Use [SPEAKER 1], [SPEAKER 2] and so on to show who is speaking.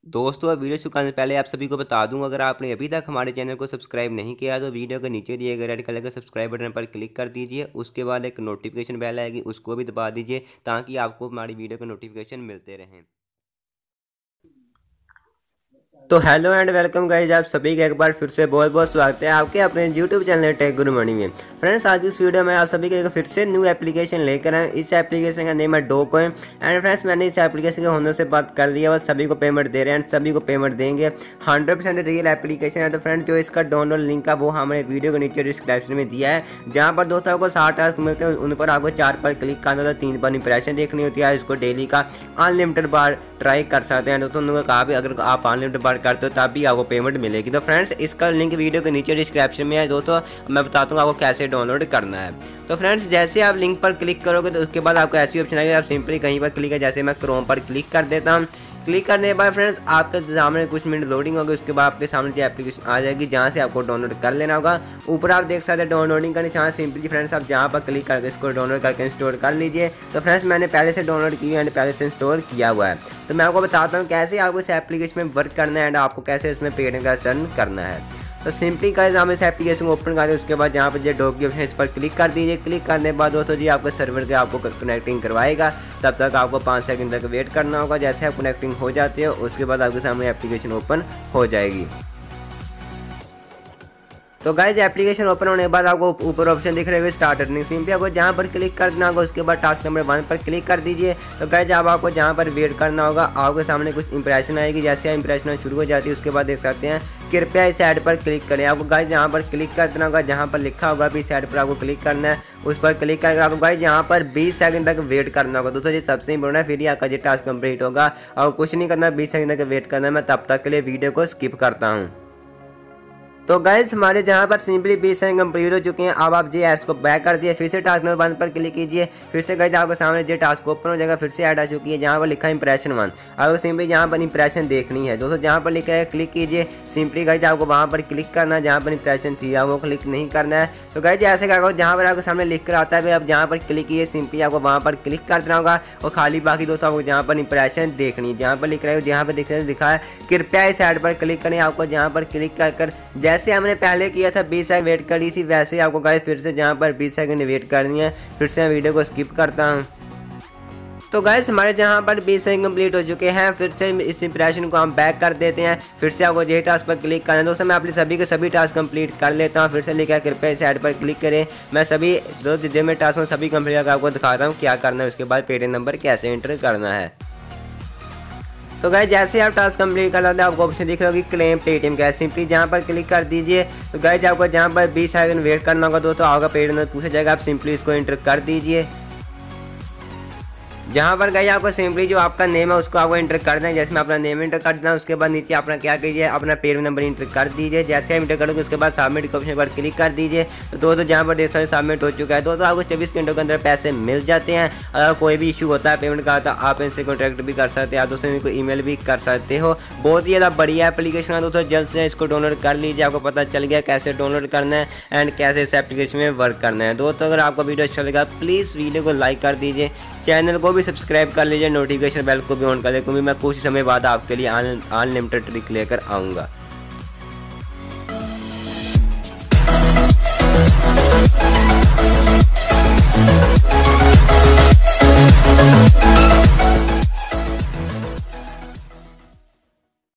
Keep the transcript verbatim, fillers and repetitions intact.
[SPEAKER 1] दोस्तों वीडियो शुरू करने से पहले आप सभी को बता दूं, अगर आपने अभी तक हमारे चैनल को सब्सक्राइब नहीं किया तो वीडियो के नीचे दिए गए रेड कलर के सब्सक्राइब बटन पर क्लिक कर दीजिए। उसके बाद एक नोटिफिकेशन बेल आएगी, उसको भी दबा दीजिए ताकि आपको हमारी वीडियो के नोटिफिकेशन मिलते रहें। तो हेलो एंड वेलकम गाइज, आप सभी का एक बार फिर से बहुत बहुत स्वागत है आपके अपने YouTube channel tech guru money में। फ्रेंड्स, आज इस वीडियो में आप सभी के लिए फिर से न्यू एप्लीकेशन लेकर आए। इस एप्लीकेशन का नेम है डोकॉइन। एंड फ्रेंड्स, मैंने इस एप्लीकेशन के होने से बात कर लिया, बस सभी को पेमेंट दे रहे हैं एंड सभी को पेमेंट देंगे। हंड्रेड परसेंट रियल एप्लीकेशन है। तो फ्रेंड्स, जो इसका डाउनलोड लिंक है वो हमारे वीडियो के नीचे डिस्क्रिप्शन में दिया है, जहाँ पर दोस्तों आपको साठ टास्क मिलते हैं। उन पर आपको चार पर क्लिक करना होता है, तीन पर इंप्रेशन देखनी होती है। इसको डेली का अनलिमिटेड बार ट्राई कर सकते हैं। दोस्तों उन्होंने कहा भी अगर आप अनलिमिटेड बार करते हो तब भी आपको पेमेंट मिलेगी। तो फ्रेंड्स, इसका लिंक वीडियो के नीचे डिस्क्रिप्शन में है। दोस्तों मैं बताता हूँ आपको कैसे डाउनलोड करना है। तो फ्रेंड्स, जैसे आप लिंक पर क्लिक करोगे तो उसके बाद आपको ऐसी ऑप्शन आएगी, आप सिंपली कहीं पर क्लिक है। जैसे मैं क्रोम पर क्लिक कर देता हूँ। क्लिक करने के बाद फ्रेंड्स आपके सामने कुछ मिनट लोडिंग होगी, उसके बाद आपके सामने जो एप्लीकेशन आ जाएगी जहाँ से आपको डाउनलोड कर लेना होगा। ऊपर आप देख सकते हैं डाउनलोडिंग करनी चाहिए। सिंपली फ्रेंड्स आप जहाँ पर क्लिक करके इसको डाउनलोड करके इंस्टॉल कर लीजिए। तो फ्रेंड्स, मैंने पहले से डाउनलोड किया एंड पहले से इंस्टॉल किया हुआ है। तो मैं आपको बताता हूँ कैसे आपको इस एप्लीकेशन में वर्क करना है एंड आपको कैसे इसमें पेमेंट का टर्न करना है। तो सिंपली गाइस हम इस एप्लीकेशन को ओपन कर दें। उसके बाद जहाँ पर जो डॉक की ऑप्शन है इस पर क्लिक कर दीजिए। क्लिक करने के बाद दोस्तों जी आपको सर्वर के आपको कनेक्टिंग करवाएगा। तब तक आपको पाँच सेकंड तक वेट करना होगा। जैसे आप कनेक्टिंग हो जाते हो उसके बाद आपके सामने एप्लीकेशन ओपन हो जाएगी। तो गाइज एप्लीकेशन ओपन होने के बाद आपको ऊपर ऑप्शन दिख रहा है स्टार्ट अर्निंग। सिंपली आपको जहाँ पर क्लिक करना होगा उसके बाद टास्क नंबर वन पर क्लिक कर दीजिए। तो गाइज अब आपको जहाँ पर वेट करना होगा आपके सामने कुछ इंप्रेशन आएगी। जैसे इंप्रेशन शुरू हो जाती है उसके बाद देख सकते हैं कृपया इस ऐड पर क्लिक करें। आपको गाइज यहाँ पर क्लिक करना होगा, जहाँ पर लिखा होगा भी इस ऐड पर आपको क्लिक करना है, उस पर क्लिक करके आपको गाइज यहाँ पर बीस सेकंड तक वेट करना होगा। दोस्तों ये सबसे इंपॉर्टेंट है, फिर ही आपका ये टास्क कंप्लीट होगा। और कुछ नहीं करना, बीस सेकंड तक वेट करना है। मैं तब तक के लिए वीडियो को स्किप करता हूँ। तो गाइस हमारे जहाँ पर सिंपली बीस सेकंड कंप्लीट हो चुके हैं। अब आप जी एड्स को बैक कर दिए, फिर से टास्क नंबर वन पर क्लिक कीजिए। फिर से गाइस आपके सामने जो टास्क ओपन हो जाएगा। फिर से ऐड आ चुकी है जहाँ पर लिखा है इंप्रेशन वन। आपको सिंपली जहाँ पर इंप्रेशन देखनी है। दोस्तों जहाँ पर लिखा है क्लिक कीजिए। सिंपली गाइस आपको वहाँ पर क्लिक करना है जहाँ पर इंप्रेशन थी, वो क्लिक नहीं करना है। तो गाइस ऐसे क्या करो, जहाँ पर आपके सामने लिख कर आता है अब जहाँ पर क्लिक कीजिए, सिंपली आपको वहाँ पर क्लिक कर देना होगा। और खाली बाकी दोस्तों आपको जहाँ पर इंप्रेशन देखनी है, जहाँ पर लिख रहा है जहाँ पर दिख रहा है लिखा है कृपया इस ऐड पर क्लिक करें। आपको जहाँ पर क्लिक कर कर जैसे हमने पहले किया था बीस सेकंड वेट करी थी, वैसे ही आपको गाइस फिर से जहाँ पर बीस सेकंड वेट करनी है। फिर से मैं वीडियो को स्किप करता हूँ। तो गाइस हमारे जहाँ पर बीस सेकंड कंप्लीट हो चुके हैं। फिर से इस इंप्रेशन को हम बैक कर देते हैं। फिर से आपको ये टास्क पर क्लिक करना है। दोस्तों मैं अपने सभी के सभी टास्क कंप्लीट कर लेता हूँ। फिर से लिखा है कृपया इस ऐड पर क्लिक करें। मैं सभी दो जो मैं टास्क में सभी कंप्लीट करके आपको दिखाता हूँ क्या करना है, उसके बाद पेटीएम नंबर कैसे एंटर करना है। तो गाइस जैसे आप टास्क कंप्लीट कर लेते हैं आपको ऑप्शन दिख रहा होगी क्लेम पेटीएम का। सिंपली जहाँ पर क्लिक कर दीजिए। तो गाइस आपको जहाँ पर बीस सेकंड वेट करना होगा दोस्तों आपका पेटीएम नंबर पूछा जाएगा। आप सिंपली इसको एंटर कर दीजिए। जहाँ पर गई आपको सिंपली जो आपका नेम है उसको आपको एंटर करना है। जैसे मैं अपना नेम एंटर कर देता हूँ उसके बाद नीचे अपना क्या कीजिए अपना पेटीएम नंबर एंटर कर दीजिए। जैसे आप एंटर करोगे उसके बाद सबमिट के ऑप्शन पर क्लिक कर दीजिए। तो दोस्तों जहाँ पर देख सकते सबमिट हो चुका है। दोस्तों आपको चौबीस घंटों के अंदर पैसे मिल जाते हैं। अगर कोई भी इशू होता है पेमेंट का तो आप इनसे कॉन्टैक्ट भी कर सकते हैं। आप दोस्तों इनको ईमेल भी कर सकते हो। बहुत ही ज़्यादा बढ़िया एप्लीकेशन है दोस्तों, जल्द से इसको डाउनलोड कर लीजिए। आपको पता चल गया कैसे डाउनलोड करना है एंड कैसे इस एप्लीकेशन में वर्क करना है। दोस्तों अगर आपको वीडियो अच्छा लगा प्लीज़ वीडियो को लाइक कर दीजिए, चैनल को भी सब्सक्राइब कर लीजिए, नोटिफिकेशन बेल को भी ऑन कर ले, क्योंकि मैं कुछ समय बाद आपके लिए अनलिमिटेड ट्रिक लेकर आऊँगा।